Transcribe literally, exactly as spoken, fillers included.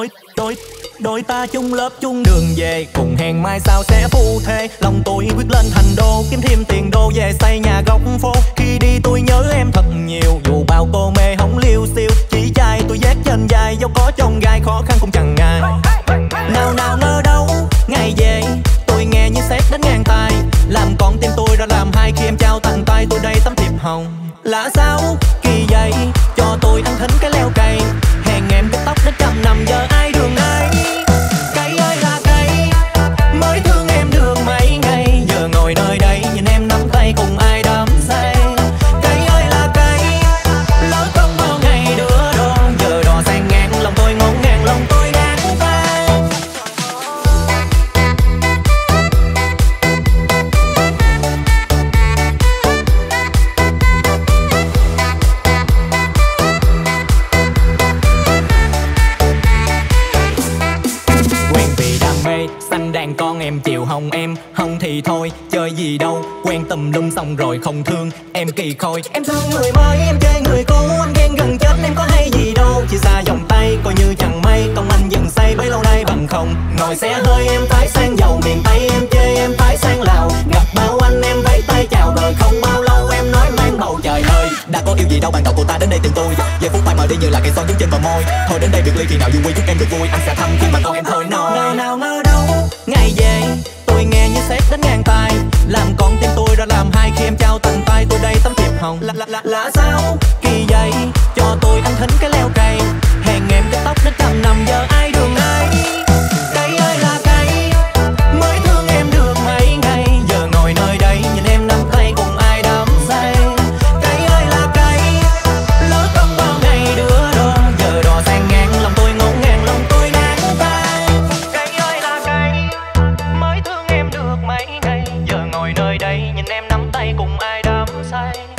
đôi đôi đôi ta chung lớp chung đường về cùng hẹn mai sau sẽ phu thê. Lòng tôi quyết lên thành đô, kiếm thêm tiền đô về xây nhà góc phố. Khi đi tôi nhớ em thật nhiều, dù bao cô mê hóng liêu xiêu. Chỉ trai tôi vác trên vai, dẫu có chông gai khó khăn cũng chẳng ngại. Nào nào ngờ đâu ngày về tôi nghe như sét đến ngang tai, làm con tim tôi đã làm hai khi em trao tận tay tôi đây tấm thiệp hồng. Lạ sao kỳ vậy, cho tôi ăn thính cái leo cây, hẹn em cắt tóc đến trăm năm giờ ai đường ai. Cây ơi là cây, mới thương em được mấy ngày, giờ ngồi nơi đây nhìn em nắm tay cùng ai đắm say. Cây ơi là cây, lỡ không bao ngày nữa đâu, giờ đò sang ngang lòng tôi ngổn ngang lòng tôi đang tay. Quen vì đam mê, xanh đàn con em chịu hồng em, không thì thôi chơi gì đâu. Quen tùm lum xong rồi không thương em kỳ khôi. Em thương người mới, em chê người cũ, anh ghen gần chết em có hay gì đâu. Chỉ xa vòng tay coi như chẳng may, công anh dừng say bấy lâu nay bằng không. Ngồi xe hơi em tái sang giàu miền Tây, em chê em tái sang Lào. Gặp bao anh em vẫy tay chào đời, không bao lâu em nói mang bầu trời ơi. Đã có yêu gì đâu ban đầu cô ta đến đây tìm tôi, giờ phút tay mở đi như là cây son dướng trên bờ môi. Thôi đến đây biệt ly khi nào vui vui chúc em được vui, anh sẽ thăm khi mà con em thôi nói. Nào nào ngờ đâu ngày về tôi nghe như sét đến ngang tai, làm con tim tôi đã làm hai khi em trao tận tay tôi đây tấm thiệp hồng. Là, là, là, là sao kỳ vậy, cho tôi ăn thính cái leo cây, hẹn em cắt tóc đến trăm năm giờ ai đường ai. Cây ơi là cây, mới thương em được mấy ngày, giờ ngồi nơi đây nhìn em nắm tay cùng ai đắm say. Cây ơi là cây, lỡ không bao ngày nữa đâu, giờ đò sang ngang lòng tôi ngổn ngang lòng tôi đang tay. Cây ơi là cây, mới thương em được mấy ngày, giờ ngồi nơi đây nhìn em nắm tay cùng ai đắm say.